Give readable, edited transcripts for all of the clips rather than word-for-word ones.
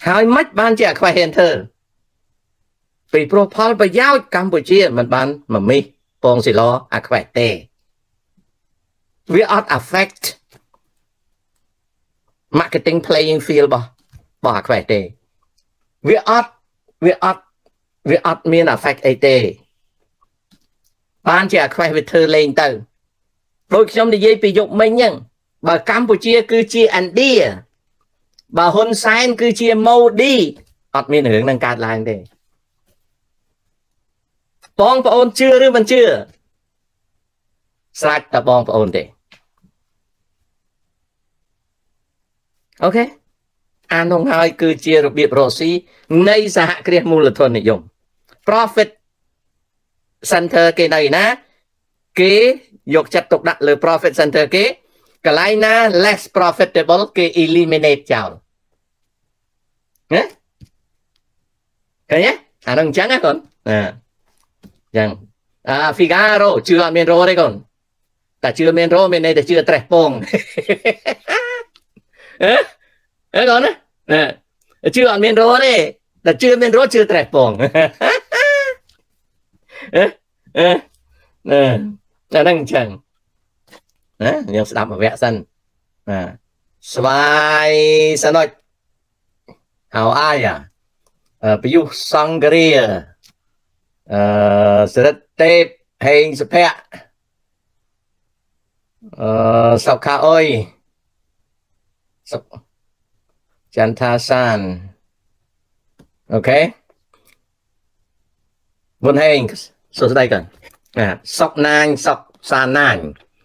ហើយមិនបានជាខ្វះហ៊ានធ្វើពីព្រោះផលប្រយោជន៍កម្ពុជាមិនបានមកមីពងសិឡអាខ្វះទេវាអត់ affect marketing playing field របស់អាខ្វះទេវាអត់មាន affect អីទេបានជាអាខ្វះវាធ្វើលេងទៅដូចខ្ញុំនិយាយពីយប់មិញហ្នឹងបើកម្ពុជាគឺជា India បើហ៊ុនសែនគឺជាម៉ូឌីអត់មានរឿងនឹងកើតឡើងទេបងប្អូនជឿឬមិនជឿស្រេចតែបងប្អូនទេអូខេអានោះហើយគឺជារបៀបរកស៊ីនៃសហគ្រាសមូលធននិយម profit center គេនៅណាគេយកចិត្តទុកដាក់លើ profit center គេកន្លែងណា less profitable គេ eliminate ចោលណាឃើញទេអានឹងអញ្ចឹងណាកូនអញ្ចឹងFigaro ជឿអត់មានរោទេកូនតែជឿមានរោមានន័យតែជឿត្រេះពងអេកូនណាជឿអត់មានរោទេតែជឿមានរោជឿត្រេះពងតែហ្នឹងអញ្ចឹងណាយើងស្ដាប់មួយវគ្គសិនស្វាយសនុច How are ya ប្រយុទ្ធសង្គ្រាសរិទ្ធទេពហេងសុភ័ក្រសុខាអុយសុចន្ទថាសានអូខេវុនហេងសួស្ដីកូនសុកណាញសុកសានណាញ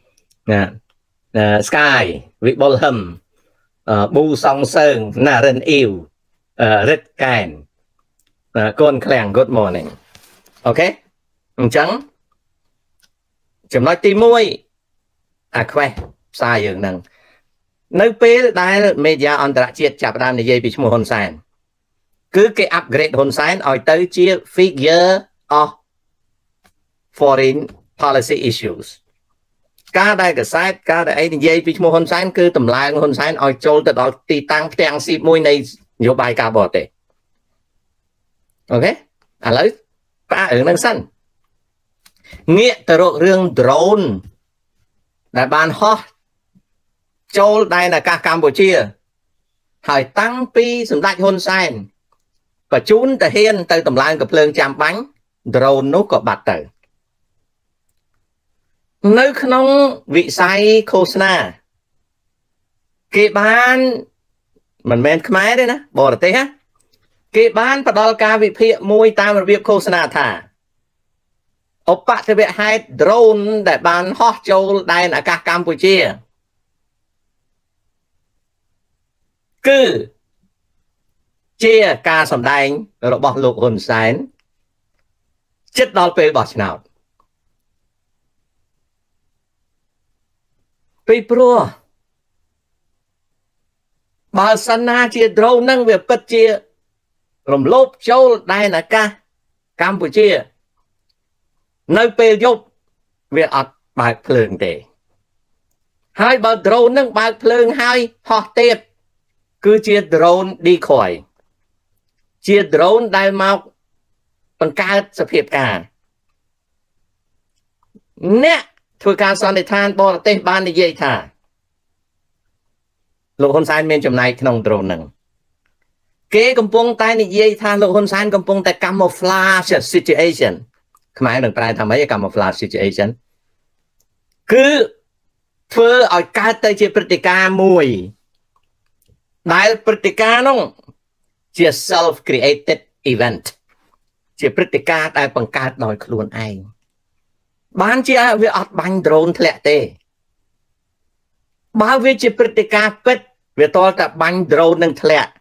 ស្កាយវិបុលហឹមប៊ូសងសើងណារិនអ៊ីវរិទ្ធកែនកូនឃ្លាំង Good morning អូខេអញ្ចឹងចំណុចទី1អាខ្វះផ្សារយើងហ្នឹងនៅពេលដែលមេឌៀអន្តរជាតិចាប់ផ្ដើមនិយាយពីឈ្មោះហ៊ុនសែនគឺគេ upgrade ហ៊ុនសែនឲ្យទៅជា figure of foreign policy issues ការដែលកសែតការដែលអីនិយាយពីឈ្មោះហ៊ុនសែនគឺតម្លើងហ៊ុនសែនឲ្យចូលទៅដល់ទីតាំងផ្ទាំងស៊ីបមួយនៃនយោបាយការបរទេសអូខេឥឡូវផ្អាករឿងហ្នឹងសិនងាកទៅរករឿង drone ដែលបានហោះចូលដែនអាកាសកម្ពុជាហើយតាំងពីសម្ដេចហ៊ុនសែនបញ្ជូនតាហ៊ានទៅតម្លើងកាភ្លើងចាំបាញ់ drone នោះក៏បាត់ទៅនៅក្នុងវិស័យឃោសនាគេបានមិនមែនខ្មែរទេណាបរទេសណាគេបានផ្ដល់ការវិភាគមួយតាមរបៀបឃោសនាថាឧបទ្ទវហេតុ drone ដែលបានហោះចូលដែនអាកាសកម្ពុជាគឺជាការសម្ដែងរបស់លោកហ៊ុនសែនជិតដល់ពេលបោះឆ្នោតពីព្រោះបើសិនណាជា drone ហ្នឹងវាពិតជារំលោភចូលដែនអាកាសកម្ពុជានៅពេលយប់វាអត់បើកភ្លើងទេហើយបើ drone ហ្នឹងបើកភ្លើងហើយហោះទៀតគឺជា drone decoy ជា drone ដែលមកបង្កើតសភាពការអ្នកធ្វើការសន្និដ្ឋានបរទេសបាននិយាយថាលោកហ៊ុនសែនមានចំណែកក្នុង drone ហ្នឹងគេកំពុងតែនិយាយថាលោកហ៊ុនសែនកំពុងតែ camouflage situation ខ្មែរនឹងប្រែថាម៉េច camouflage situation គឺធ្វើឲ្យកើតទៅជាព្រឹត្តិការណ៍មួយដែលព្រឹត្តិការណ៍នោះជា self created event ជាព្រឹត្តិការណ៍ដែលបង្កើតដោយខ្លួនឯងបានជាវាអត់បាញ់ drone ធ្លាក់ទេបើវាជាព្រឹត្តិការណ៍ពិតវាតលតែបាញ់ drone នឹងធ្លាក់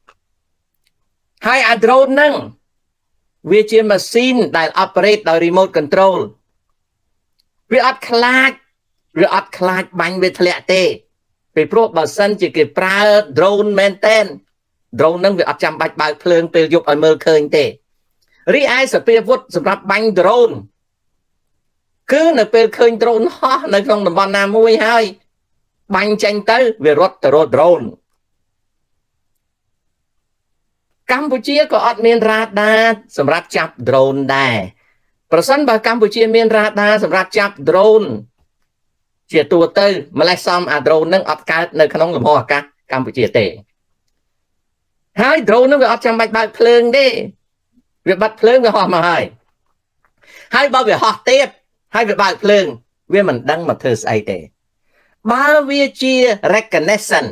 ហើយអា drone ហ្នឹងវាជាម៉ាស៊ីនដែល operate ដោយ remote control វាអត់ខ្លាចបាញ់វាធ្លាក់ទេពីព្រោះបើសិនជាគេប្រើ drone មែនតែន drone ហ្នឹងវាអត់ចាំបាច់បើកភ្លើងពេលយប់ឲ្យមើលឃើញទេរីឯសភាវុធសម្រាប់បាញ់ drone គឺនៅពេលឃើញ drone ហោះនៅក្នុងតំបន់ណាមួយហើយបាញ់ចេញទៅវារត់ទៅរក drone កម្ពុជាក៏អត់មានរ៉ាដាសម្រាប់ចាប់ drone ដែរប្រសិនបើកម្ពុជាមានរ៉ាដាសម្រាប់ចាប់ drone ជាទូទៅម្លេះសំអា drone នឹងអត់កើតនៅក្នុងលំហអាកាសកម្ពុជាទេហើយ drone នឹងវាអត់ចាំបាច់បើកភ្លើងទេវាបិទភ្លើងវាហោះមកហើយបើវាហោះទៀតហើយវាបើកភ្លើងវាមិនដឹងមកធ្វើស្អីទេបើវាជា recognition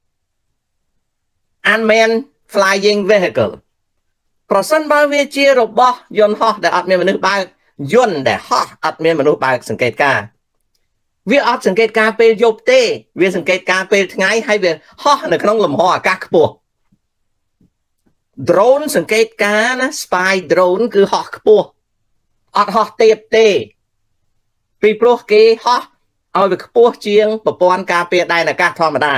unmanned flying vehicle ប្រសិនបើវាជារបស់យន្តហោះដែលអត់មានមនុស្សបើកយន្តដែលហោះអត់មានមនុស្សបើកសង្កេតការវាអត់សង្កេតការពេលយប់ទេវាសង្កេតការពេលថ្ងៃហើយវាហោះនៅក្នុងលំហអាកាសខ្ពស់ drone សង្កេតការណា spy drone គឺហោះខ្ពស់អត់ហោះទាបទេពីព្រោះគេហោះឲ្យវាខ្ពស់ជាងប្រព័ន្ធការពារដែនអាកាសធម្មតា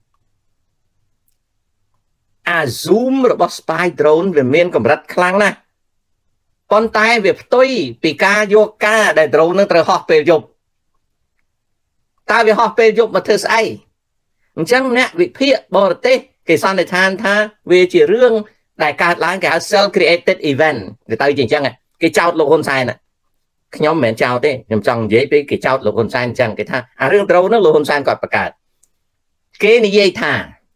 អា zoom របស់ spy drone វាមានកម្រិតខ្លាំងណាស់ប៉ុន្តែវាផ្ទុយពីការយកការដែល drone នឹងត្រូវហោះពេលយប់តើវាហោះពេលយប់មកធ្វើស្អីអញ្ចឹងអ្នកវិភាគបរទេសគេសន្និដ្ឋានថាវាជារឿងដែលកើតឡើងគេហៅ self created event ទៅជាអញ្ចឹងគេចោទលោកហ៊ុនសែនខ្ញុំមិនមែនចោទទេខ្ញុំចង់និយាយពីគេចោទលោកហ៊ុនសែនអញ្ចឹងគេថាអារឿង drone នោះលោកហ៊ុនសែនគាត់បង្កើតគេនិយាយថា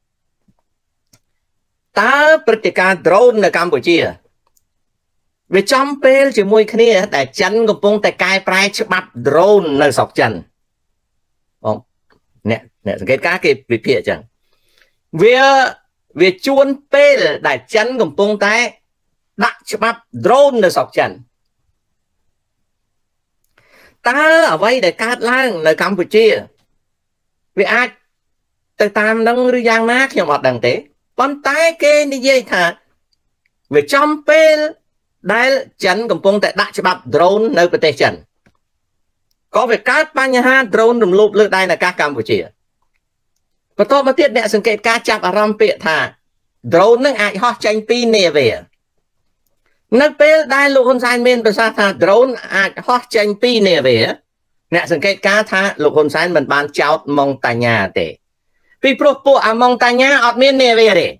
តើព្រឹត្តិការណ៍ drone នៅកម្ពុជាវាចំពេលជាមួយគ្នាដែលចិនកំពុងតែកែប្រែច្បាប់ drone នៅស្រុកចិនបងអ្នកសង្កេតការគេវិភាគអញ្ចឹងវាជួនពេលដែលចិនកំពុងតែដាក់ច្បាប់ drone នៅស្រុកចិនតើអ្វីដែលកើតឡើងនៅកម្ពុជាវាអាចទៅតាមនឹងឬយ៉ាងណាខ្ញុំអត់ដឹងទេប៉ុន្តែគេនិយាយថាវាចំពេលដែលចិនកំពុងតែដាក់ច្បាប់ drone នៅប្រទេសចិនក៏វាកើតបញ្ហា drone រំលោភលើដែនអាកាសកម្ពុជាបន្តមកទៀតអ្នកសង្កេតការចាប់អារម្មណ៍ពាក្យថា drone នឹងអាចហោះចេញពីនាវានៅពេលដែលលោកហ៊ុនសែនមានប្រសាសន៍ថា drone អាចហោះចេញពីនាវាអ្នកសង្កេតការថាលោកហ៊ុនសែនមិនបានចោទម៉ុងតាញ៉ាទេពីព្រោះពួកអាម៉ុងតាញ៉ាអត់មាននាវាទេ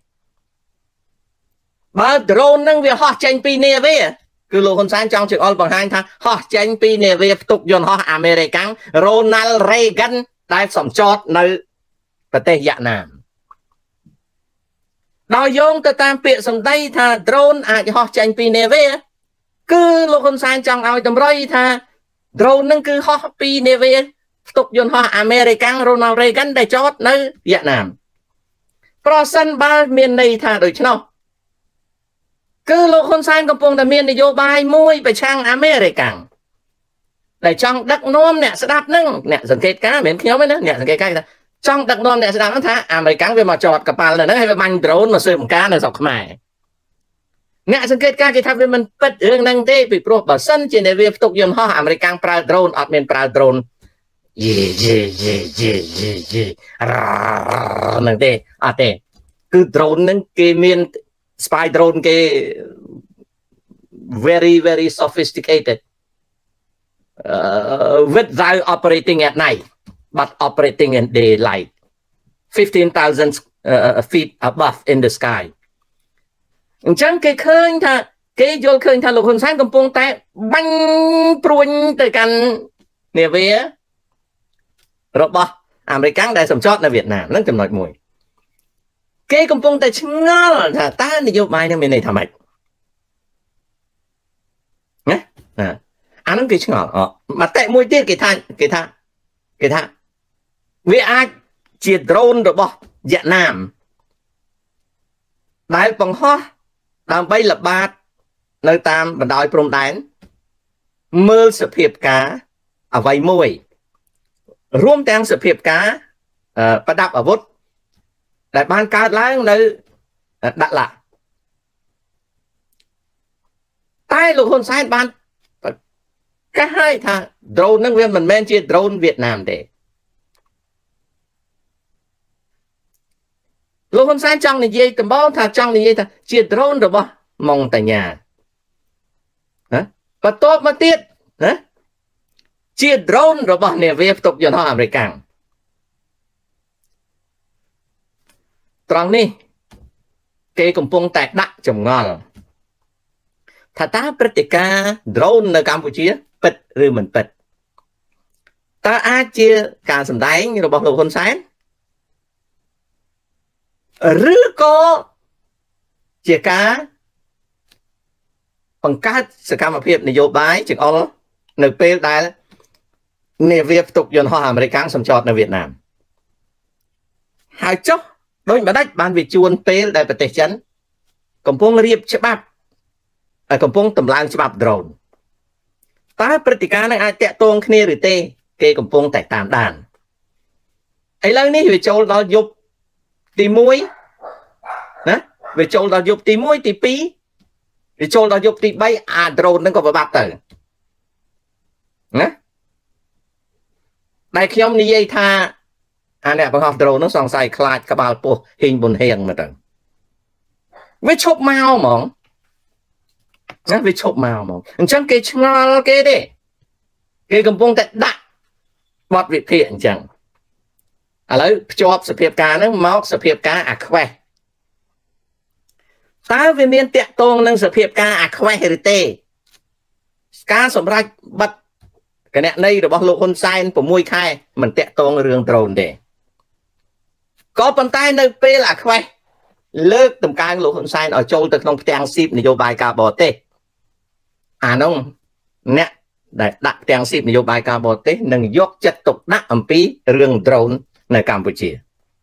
បើ drone នឹងវាហោះចេញពីនាវាគឺលោកហ៊ុនសែនចង់ជើងអល់បង្ហាញថាហោះចេញពីនាវាផ្ទុកយន្តហោះអាមេរិកាំង Ronald Reagan ដែលសម្ចតនៅប្រទេសវៀតណាមដោយយោងទៅតាមពាក្យសម្ដីថា drone អាចហោះចេញពីនាវាគឺលោកហ៊ុនសែនចង់ឲ្យតម្រុយថា drone នឹងគឺហោះពីនាវាផ្ទុកយន្តហោះអាមេរិកាំង Ronald Reagan ដែលចតនៅវៀតណាមប្រសិនបើមានន័យថាដូច្នោះគឺលោកហ៊ុនសែនកំពុងតែមាននយោបាយមួយប្រឆាំងអាមេរិកាំងដែលចង់ដឹកនាំអ្នកស្ដាប់នឹងអ្នកសង្កេតការមិនមែនខ្ញុំទេណាអ្នកសង្កេតការថាចង់ដឹកនាំអ្នកស្ដាប់ហ្នឹងថាអាមេរិកាំងវាមកចតកប៉ាល់នៅហ្នឹងហើយវាបាញ់ drone មកស៊ើបអង្ការនៅស្រុកខ្មែរអ្នកសង្កេតការគេថាវាមិនពិតរឿងហ្នឹងទេពីព្រោះបើសិនជានាវាផ្ទុកយន្តហោះអាមេរិកាំងប្រើ drone អត់មានប្រើ drone យេហ្នឹងទេអត់ទេគឺ drone ហ្នឹងគេមាន spy drone គេ very very sophisticated without operating at night but operating in daylight 15,000 feet above in the sky អញ្ចឹងគេឃើញថាគេយល់ឃើញថាលោកហ៊ុនសែនកំពុងតែបាញ់ព្រួញទៅកាន់នាវារបស់អាមេរិកាំងដែលសម្ចតនៅវៀតណាមហ្នឹងចំណុចមួយគេកំពុងតែឆ្ងល់ថាតើនយោបាយនឹងមានន័យថាម៉េចណាអាហ្នឹងគេឆ្ងល់មតិមួយទៀតគេថាវាអាចជា drone របស់វៀតណាមដែលបង្ហោះដើម្បីល្បាតនៅតាមបណ្ដោយព្រំដែនមើលសភាពការអ្វីមួយរួមទាំងសភាពការប្រដាប់អាវុធដែលបានកើតឡើងនៅដាក់ឡាតែលោកហ៊ុនសែនបានកាសឲ្យថា drone ហ្នឹងវាមិនមែនជា drone វៀតណាមទេលោកហ៊ុនសែនចង់និយាយដំបូងថាចង់និយាយថាជា drone របស់ម៉ុងតាញ៉ាណាបន្ទាប់មកទៀតណាជា drone របស់នាវាផ្ទុកយន្តហោះអាមេរិកាំងត្រង់នេះគេកំពុងតែដាក់ចម្ងល់ថាតើព្រឹត្តិការណ៍ drone នៅកម្ពុជាពិតឬមិនពិតតើអាចជាការសម្ដែងរបស់លោកហ៊ុនសែនឬក៏ជាការបង្កើតសកម្មភាពនយោបាយចង្អុលនៅពេលដែលនាវាផ្ទុកយន្តហោះអាមេរិកសម្ចតនៅវៀតណាមហើយចុះដូចម្ដេចបានវាជួនពេលដែលប្រទេសចិនកំពុងរៀបច្បាប់កំពុងតម្លើងច្បាប់ drone តើព្រឹត្តិការណ៍នឹងអាចតាក់ទងគ្នាឬទេគេកំពុងតែតាមដានឥឡូវនេះវាចូលដល់យប់ទី1ណាវាចូលដល់យប់ទី1ទី2វាចូលដល់យប់ទី3អា drone ហ្នឹងក៏ប្របាត់ទៅណាដែលខ្ញុំនិយាយថាអាអ្នកបង្ហោះ drone ហ្នឹងសង្ស័យខ្លាចក្បាលពោះហ៊ីងប៊ុនហៀងមកទៅវាឈប់មកហ្មងណាវាឈប់មកហ្មងអញ្ចឹងគេឆ្ងល់គេទេគេកំពុងតែដាក់បទវិភាគអញ្ចឹងឥឡូវភ្ជាប់សភាពការហ្នឹងមកសភាពការអាខ្វេះតើវាមានតាក់ទងនឹងសភាពការអាខ្វេះឬទេការសម្រេចបិទគណនីរបស់លោកហ៊ុនសែន6ខែមិនតាក់ទងរឿង drone ទេក៏ប៉ុន្តែនៅពេលអាខ្វេះលើកតម្កើងលោកហ៊ុនសែនឲ្យចូលទៅក្នុងផ្ទាំងស៊ីបនយោបាយការបរទេសអានោះអ្នកដែលដាក់ផ្ទាំងស៊ីបនយោបាយការបរទេសនឹងយកចិត្តទុកដាក់អំពីរឿង drone នៅកម្ពុជា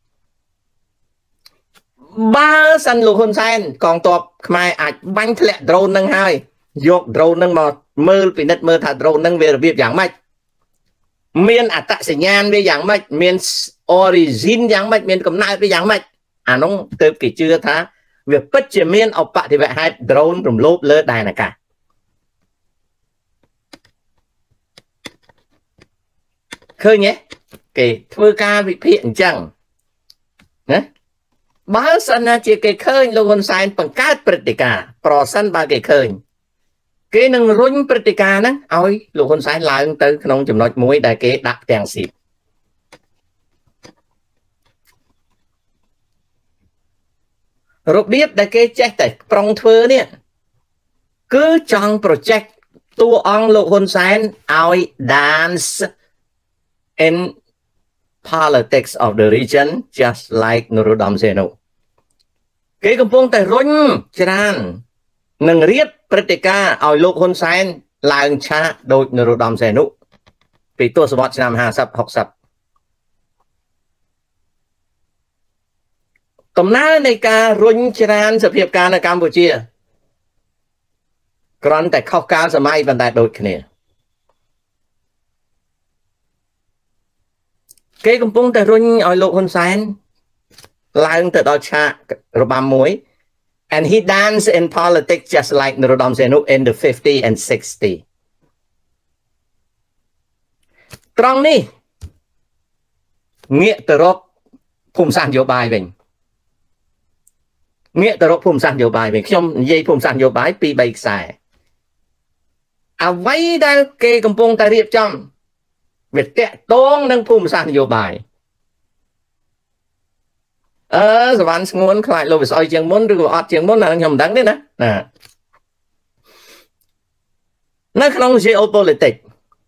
បើសិនលោកហ៊ុនសែនកងទ័ពខ្មែរអាចបាញ់ធ្លាក់ drone នឹងហើយយក drone នឹងមកមើលពិនិត្យមើលថា drone នឹងវារបៀបយ៉ាងម៉េចមានអត្តសញ្ញាណវាយ៉ាងម៉េចមាន origin យ៉ាងម៉េចមានកំណើតវាយ៉ាងម៉េចអានោះទើបគេជឿថាវាពិតជាមានឧបទ្ទវហេតុ drone រំលោភលើដែនអាកាសឃើញទេគេធ្វើការវិភាគអញ្ចឹងណាបើសិនណាជាគេឃើញលោកហ៊ុនសែនបង្កើតព្រឹត្តិការណ៍ប្រសិនបើគេឃើញគេនឹងរុញព្រឹត្តិការណ៍ហ្នឹងឲ្យលោកហ៊ុនសែនឡើងទៅក្នុងចំណុចមួយដែលគេដាក់ទាំងស៊ីបរបៀបដែលគេចេះតែប្រុងធ្វើនេះគឺចង់ project តួអង្គលោកហ៊ុនសែនឲ្យ dance in politics of the region just like Norodom Sihanoe គេកំពុងតែរុញច្រើននឹងរៀបព្រឹត្តិការណ៍ឲ្យលោកហ៊ុនសែនឡើងឆាកដូច Norodom Sihanoe ពីទសវត្សរ៍ឆ្នាំ50 60ដំណើរនៃការរុញច្រានសភាពការនៅកម្ពុជាគ្រាន់តែខុសកាលសម័យប៉ុន្តែដូចគ្នាគេកំពុងតែរុញឲ្យលោកហ៊ុនសែនឡើងទៅដល់ឆាករបាំមួយ and he danced in politics just like Norodom Sihanoe in the 50 and 60 ត្រង់នេះងាកទៅរកភូមិសាស្ត្រនយោបាយវិញងាកទៅរកភូមិសាស្ត្រនយោបាយវិញខ្ញុំនិយាយភូមិសាស្ត្រនយោបាយ 2-3 ខ្សែអ្វីដែលគេកំពុងតែរៀបចំវាតាក់ទងនឹងភូមិសាស្ត្រនយោបាយសវណ្ណស្ងួនខ្លាចលោកវិស័យជាងមុនឬក៏អត់ជាងមុនអាខ្ញុំមិនដឹងទេណានៅក្នុង geopolitics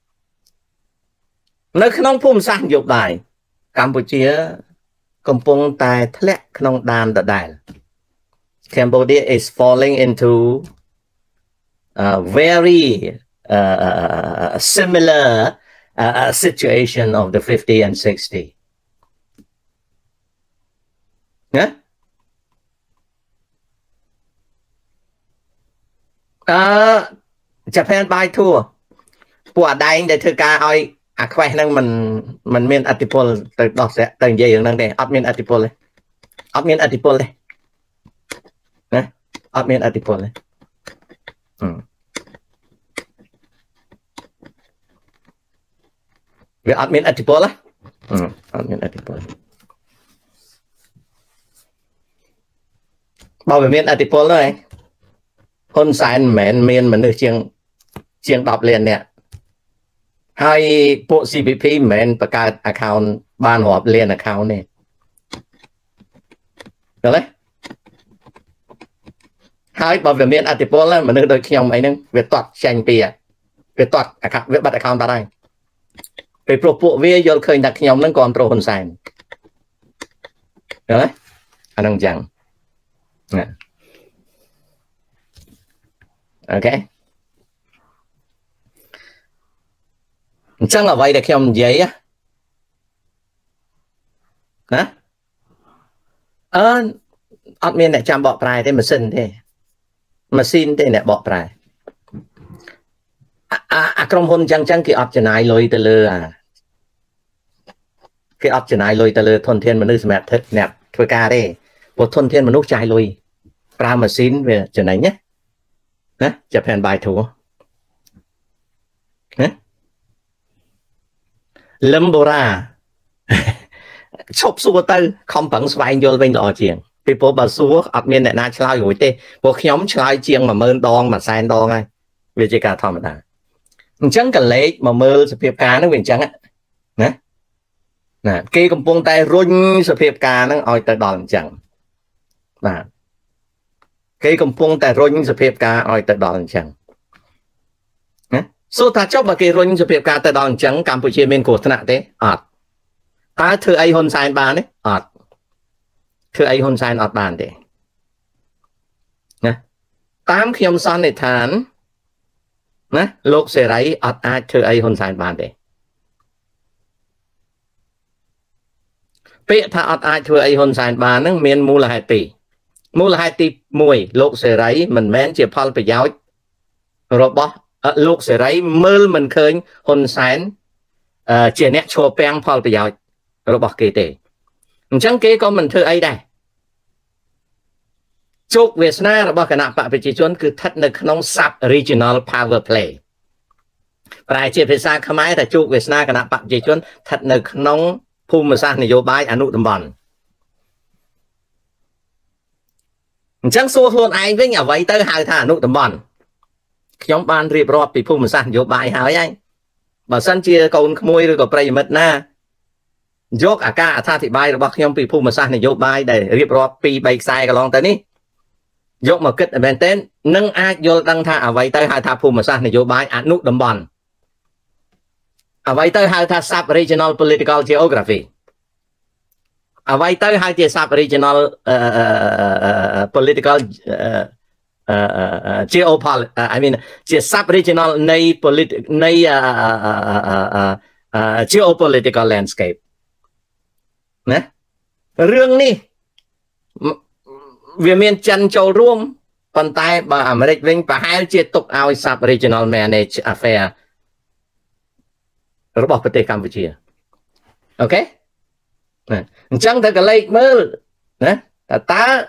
នៅក្នុងភូមិសាស្ត្រនយោបាយកម្ពុជាកំពុងតែធ្លាក់ក្នុងដានដដែល Cambodia is falling into very similar situation of the 50 and 60 ណាJapan by tour ពួកអាដែងដែលធ្វើការឲ្យអាខ្វេះហ្នឹងมันមានអធិពលទៅដោះស្រាយទៅនិយាយរឿងហ្នឹងទេអត់មានអធិពលទេអត់មានអធិពលទេណាអត់មានអធិពលទេវាអត់មានអធិពលណាអត់មានអធិពលបើវាមានអធិពលហ្នឹងហ៊ុនសែនមិនមែនមានមនុស្សជាង10លាននាក់ហើយពួក CPP មិនមែនបង្កើត account បានរាប់លាន account ទេឃើញទេ hai bảo vệ miền Atipol là mà nơi đôi khi ông ấy nâng về toát tranh bìa về toát về bắt account đây về pro bộ về vô khơi đặt nhóm nâng còn pro hồn sàn đấy anh đang chẳng ok chẳng là vậy để khi ông giấy á hả admin này chăm bọ prai thế machine thế này bọ prai trong hôn chẳng chẳng cái option này lôi từ lừa cái option này lôi từ lừa thôn thiên mà nước mẹ thật nẹp thôi ca đây một thôn thiên mà nước trái lôi pra machine về chỗ này nhé nè chụp hình bài thủ lâm bồ ra chụp xua tư không bằng xoay vô bên lò chuyện vì bộ bà xua admin này na chơi rồi tê bộ nhóm chơi chiêng mà mơn đòn mà sai đòn ngay vì chỉ cả thòng mà chẳng cần lấy mà mơ sự phiệp cá nó quyền chẳng á nè cái công pong tay run sự phiệp cá nó oi tới đòn chẳng mà cái công pong tay run sự phiệp cá oi tới đòn chẳng số ta chốc mà cái run sự phiệp cá tới đòn chẳng Campuchia miền cổ thân thế ta thưa ai hôn sai bàn đấy thưa ai hôn sai bàn đấy nè tám khi ông son này thán nè lục sẽ lấy ai thưa ai hôn sai bàn đấy bây thà ai thưa ai hôn sai bàn nó miền mua là 2 tỷ mùi lục sẽ lấy mình mến chỉ phal phải giáo rồi bỏ lục sẽ lấy mơ mình khơi hôn sai chỉ nét cho beng phal phải giáo rồi bỏ kỳ tệ chẳng kế có mình thưa ấy đây chúc Việt Nam rồi bỏ cái nạp bạc về chỉ chuẩn cứ thật là không sub regional power play phải chỉ phải sang khám ái là chúc Việt Nam cái nạp bạc chỉ chuẩn thật là không phun mà sang này vô bãi anu tầm bòn chẳng xua luôn ai với nhà vậy tới hai thằng anu tầm bòn nhóm ban riệp rọp bị phun mà sang vô bãi hỏi anh bảo sân chia cầu môi rồi có prey mất na dốc cả tha thị bay rồi bác nhóm bị phun mà sang này vô bay để riệp rọp pi bay sai cái lòng tới ní dốc mà kết ở bên tên nâng ai vô đăng tha ở vậy tới hai tha phun mà sang này vô bay nút đầm bòn ở vậy tới hai tha sub regional political geography ở vậy tới hai tia sub regional political geopolitics I mean tia sub regional nay geopolitical landscape nè rương ní vì miền chân châuរួមcòn tay bà Americ Vinh và hai chia tục ao sub regional manage affair rồi bỏ về Campuchia ok nè chẳng thể cái lấy mơ nè ta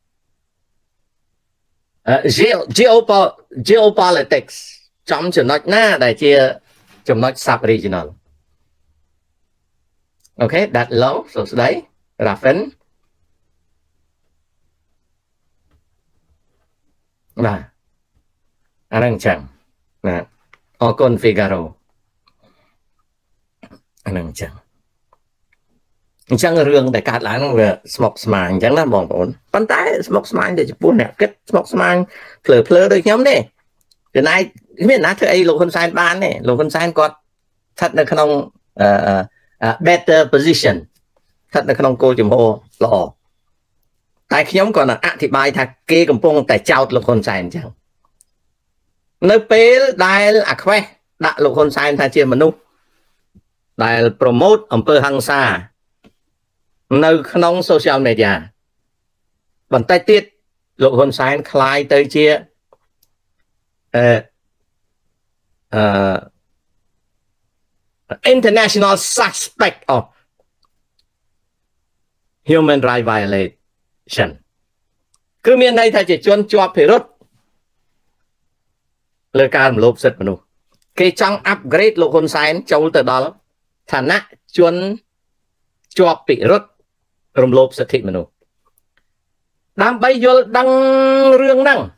geopolitics trong trường nói na đại chia trong nói sub regional ok đặt lâu rồi đấy là phấn và anh đang chẳng là con Figaro anh đang chẳng rương để cắt lại nó về smoke smile chẳng là bỏng ổn bắn tay smoke smile để buôn nè kết smoke smile phở đôi nhóm này từ nay biết nói thôi lục con sai ban này lục con sai còn thật là không better position thật là không cô chùm hô lọ tại khi nhóm còn là thì bài thật kê cầm pông tại trao lục con sai chẳng nơi bế đài là khoe đã lục con sai thay chia mà nu đài promote ở bờ hăng xa nơi không social media bằng tay tiết lục con sai khai tới chia international suspect of human rights violation cứ miền đây thầy chỉ chuyên cho phải rút lời ca lục giật mà cái trong upgrade lục hôn sai châu từ đó thà nã chuyên cho bị rút rùm lục giật thịt mà đám bây giờ đăng rương đăng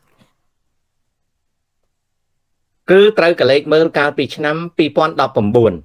cứ tới cái lệch mơ cao bị năm bị pon đọc bầm buồn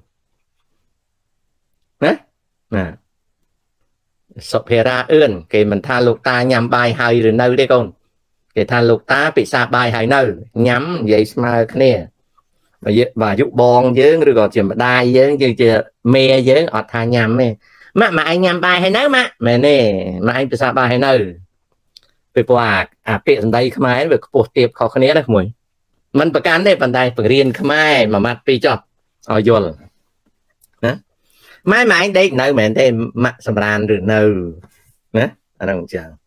nè nè sập hera ươn cái mình tha lục ta nhằm bài hay rồi nơi đây con គេថាលោកតាពិសាបាយហើយនៅញ៉ាំនិយាយស្មើគ្នាបាទយុបងយើងឬក៏ជាម្ដាយយើងជាមេយើងអត់ថាញ៉ាំទេម៉ាក់ឯងញ៉ាំបាយហើយនៅម៉ាក់មែនទេម៉ាក់ឯងពិសាបាយហើយនៅពីព្រោះអាពាក្យសម្ដីខ្មែរវាខ្ពស់ទាបខុសគ្នាណាក្មួយมันប្រកាន់ទេប៉ុន្តែបង្រៀនខ្មែរមួយម៉ាត់ពីរចប់ឲ្យយល់ណាម៉ែឯងដេកនៅមែនទេម៉ាក់សម្រានឬនៅណាអាហ្នឹងអញ្ចឹង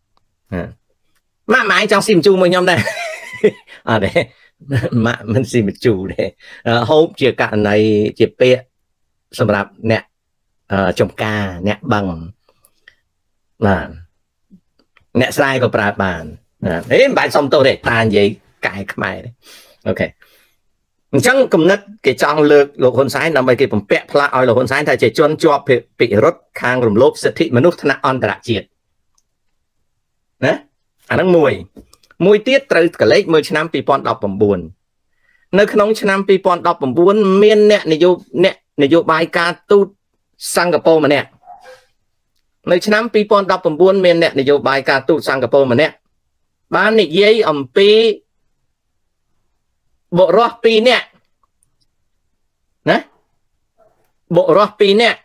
ម៉ាក់ឯងចង់ស៊ីមជូរមួយខ្ញុំដែរអត់ទេម៉ាក់មិនស៊ីមជូរទេហូបជាករណីជាពាក្យសម្រាប់អ្នកចំការអ្នកបឹងបាទអ្នកស្រែក៏ប្រើបានមិនបាច់សុំទោសទេតានិយាយកែខ្មែរទេអូខេអញ្ចឹងគំនិតគេចង់លើកលោកហ៊ុនសែនដើម្បីគេបំពាក់ផ្លាកឲ្យលោកហ៊ុនសែនថាជាជនជាប់ពិរុទ្ធខាងរំលោភសិទ្ធិមនុស្សថ្នាក់អន្តរជាតិណាអាហ្នឹងមួយទៀតត្រូវកលេចមើលឆ្នាំ2019នៅក្នុងឆ្នាំ2019មានអ្នកនយោបាយការទូតសិង្ហបុរីម្នាក់នៅឆ្នាំ2019មានអ្នកនយោបាយការទូតសិង្ហបុរីម្នាក់បាននិយាយអំពីបុរស2នាក់ណាបុរស2នាក់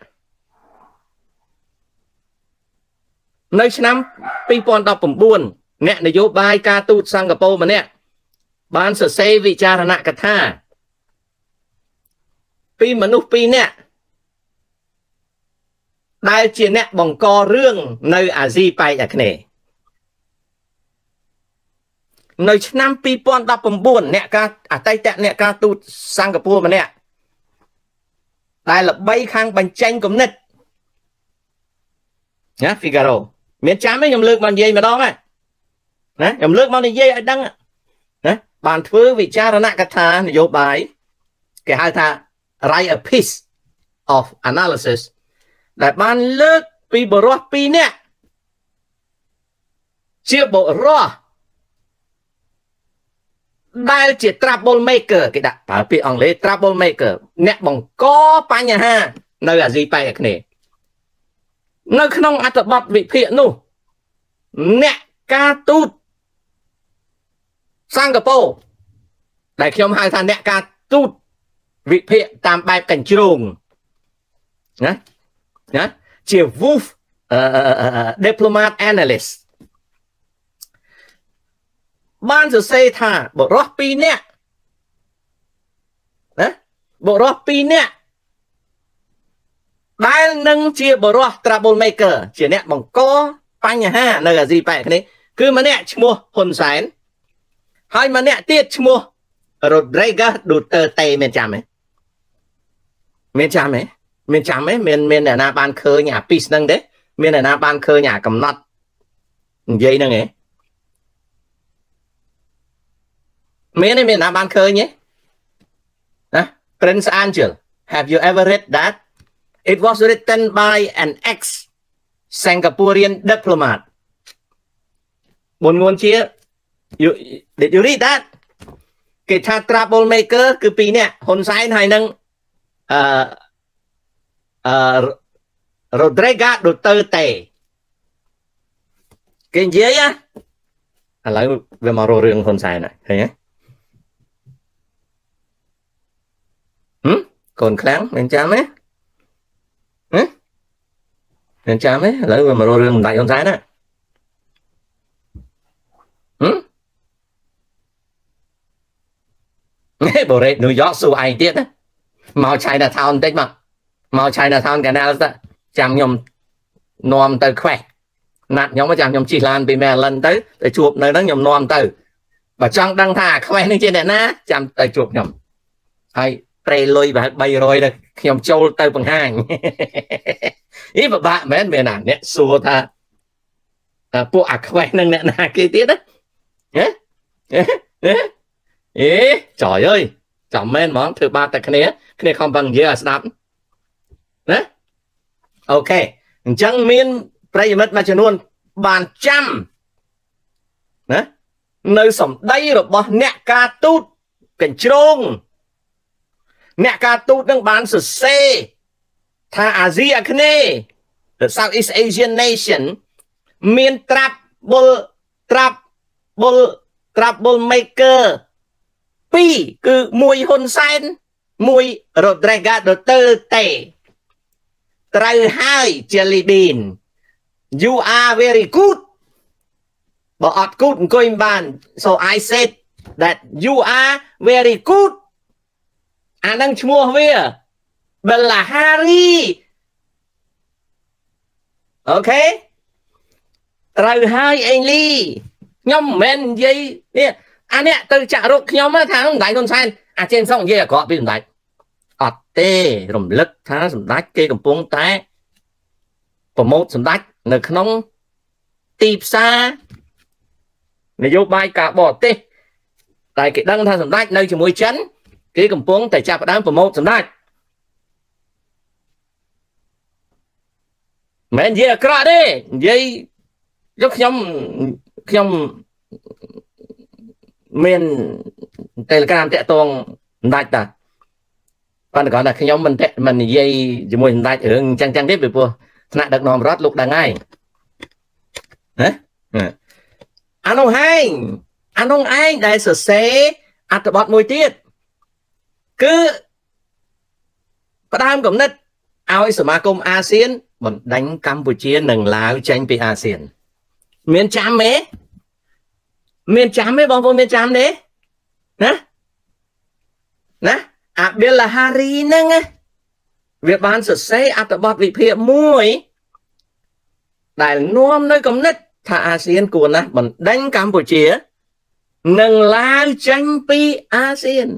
នៅឆ្នាំ2019អ្នកនយោបាយការទូតសិង្ហបុរីម្នាក់បានសរសេរវិចារណកថាពីមនុស្ស2នាក់ដែលជាអ្នកបង្ករឿងនៅអាស៊ីប៉ែកអាគ្នេយ៍នៅឆ្នាំ2019អ្នកការអតីតអ្នកការទូតសិង្ហបុរីម្នាក់ដែលល្បីខាងបញ្ចេញគំនិតណា Figaro មានចាំទេខ្ញុំលើកមកនិយាយម្ដងហើយណាខ្ញុំលើកមកនិយាយឲ្យដឹងណាបានធ្វើវិចារណកថានយោបាយគេហៅថា write a piece of analysis ដែលបានលើកពីបរិះ2នាក់ជាបរិះដែលជា trouble maker គេដាក់ប្រើពាក្យអង់គ្លេស trouble maker អ្នកបង្កបញ្ហានៅអាស៊ីប៉ែកអាគ្នេយ៍នៅក្នុងអត្ថបទវិភាគនោះអ្នកការទូតសិង្ហបុរីដែលខ្ញុំហៅថាអ្នកការទូតវិភាគតាមបែបកញ្ជ្រោងណាជា Wolf diplomat analyst បានសរសេរថាបុរស2នាក់ណាបុរស2នាក់ដែលនឹងជាបុរស trouble maker ជាអ្នកបង្កបញ្ហានៅអាស៊ីប៉ែកអាគ្នេយ៍គឺម្នាក់ឈ្មោះហ៊ុនសែនហើយម្នាក់ទៀតឈ្មោះ Rodriguez Duterte មានចាំទេមានចាំទេមានអ្នកណាបានឃើញអាពីសហ្នឹងទេមានអ្នកណាបានឃើញអាកំណត់និយាយហ្នឹងទេមានណាបានឃើញទេណា Prince Angel have you ever read that it was written by an ex Singaporean diplomat បុនងួនជា did you read that គេថា trouble maker គឺ2នាក់ហ៊ុនសែនហើយនឹងRodriguez Duterte គេនិយាយឥឡូវវាមករករឿងហ៊ុនសែនហើយឃើញទេកូនខ្លាំងមិនចាំទេមិនចាំទេឥឡូវវាមករករឿងមិនដាច់ហ៊ុនសែនណាបរិយាញូវយ៉កសួរឯងទៀតណាមក China Town បន្តិចមក China Town Canal ទៅចាំខ្ញុំនាំទៅខ្វេះណាត់ខ្ញុំចាំខ្ញុំជិះឡានពី Maryland ទៅជួបនៅហ្នឹងខ្ញុំនាំទៅបើចង់ដឹងថាខ្វេះនេះជាអ្នកណាចាំទៅជួបខ្ញុំហើយប្រេលុយប្រហែល300ទៅខ្ញុំចូលទៅបង្ហាញនេះពិបាកមែនមានណាអ្នកសួរថាពួកអាខ្វេះនឹងអ្នកណាគេទៀតណាចយអើយចាំមែនហ្មងធ្វើបាបតែគ្នាខំប្រឹងនិយាយឲ្យស្ដាប់ណាអូខេអញ្ចឹងមានប្រិយមិត្តមួយចំនួនបានចាំណានៅសម្ដីរបស់អ្នកការទូតកញ្ជ្រោងអ្នកការទូតនឹងបានសរសេរថាអាស៊ីអាគ្នេយ៍ the Southeast Asian nation មាន troublemaker 2 គឺ1 ហ៊ុនសែន 1 Rodriguez Duterte ត្រូវហើយ Jelly Bean you are very good បើអត់ good អង្គុយមិនបាន so I said that you are very good អានឹងឈ្មោះវា Bilahari អូខេត្រូវហើយអេងលីខ្ញុំមិនមែននិយាយនេះអានេះទៅចាក់រកខ្ញុំថាសម្ដេចហ៊ុនសែនអាចេងសុងនិយាយអាក្រក់ពីសម្ដេចអត់ទេរំលឹកថាសម្ដេចគេកំពុងតែប្រម៉ូទសម្ដេចនៅក្នុងទីផ្សារនយោបាយការបរទេសតែគេដឹងថាសម្ដេចនៅជាមួយចិនគេកំពុងតែចាប់ផ្ដើមប្រម៉ូទសម្ដេចមិននិយាយអាក្រក់ទេនិយាយយកខ្ញុំមាន Telegram តាក់ទងសម្ដេចតាប៉ុន្តែគាត់ថាខ្ញុំមិននិយាយជាមួយសម្ដេចរឿងចឹងទេពីព្រោះថ្នាក់ដឹកនាំរដ្ឋលោកដឹងហើយហ៎អានោះឯងដែលសរសេរអត្ថបទមួយទៀតគឺផ្ដើមគំនិតឲ្យសមាគមអាស៊ានបណ្ដេញកម្ពុជានិងឡាវចេញពីអាស៊ានមានចាំទេបងប្អូនមានចាំទេណាអាប៊ីលហារីហ្នឹងវាបានសរសេរអត្ថបទវិភាគមួយដែលនាំនៅគំនិតថាអាស៊ានគួរណាស់បណ្ដេញកម្ពុជានិងឡាវចេញពីអាស៊ាន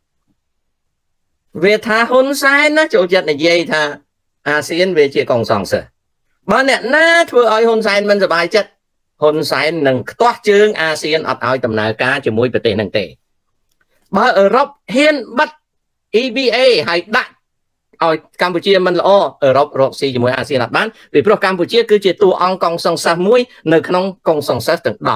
វាថាហ៊ុនសែនណាចូលចិត្តនិយាយថាអាស៊ានវាជាកុងសង្ឃសិស្សបើអ្នកណាធ្វើឲ្យហ៊ុនសែនមិនសប្បាយចិត្តហ៊ុនសែននឹងខ្ទាស់ជើងអាស៊ានអត់ឲ្យដំណើរការជាមួយប្រទេសហ្នឹងទេបើអឺរ៉ុបហ៊ានបិទ EBA ហើយដាក់ឲ្យកម្ពុជាមិនល្អអឺរ៉ុបរកស៊ីជាមួយអាស៊ានអត់បានពីព្រោះកម្ពុជាគឺជាតួអង្គកុងសង្ឃសិស្សមួយនៅក្នុងកុងសង្ឃសិស្សទាំង10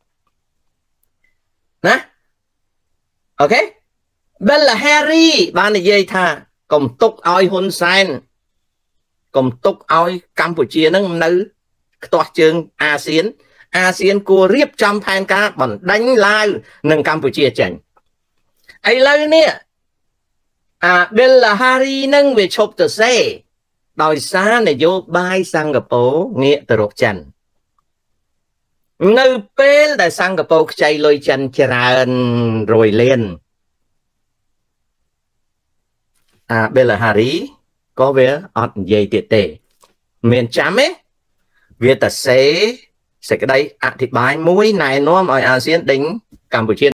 ណាអូខេ Bilahari បាននិយាយថាកុំទុកឲ្យហ៊ុនសែនកុំទុកឲ្យកម្ពុជានឹងនៅខ្ទាស់ជើងអាស៊ានគួររៀបចំផែនការបណ្ដេញឡាវនិងកម្ពុជាចេញឥឡូវនេះBilahari នឹងវាឈប់ទៅសេដោយសារនយោបាយសិង្ហបុរីងាកទៅរកចិននៅពេលដែលសិង្ហបុរីខ្ចីលុយចិនច្រើន100លានBilahari ក៏វាអត់និយាយទៀតទេមានចាំទេវាតែសេសេចក្តីអធិប្បាយមួយណែនាំឲ្យអាស៊ានដេញកម្ពុជា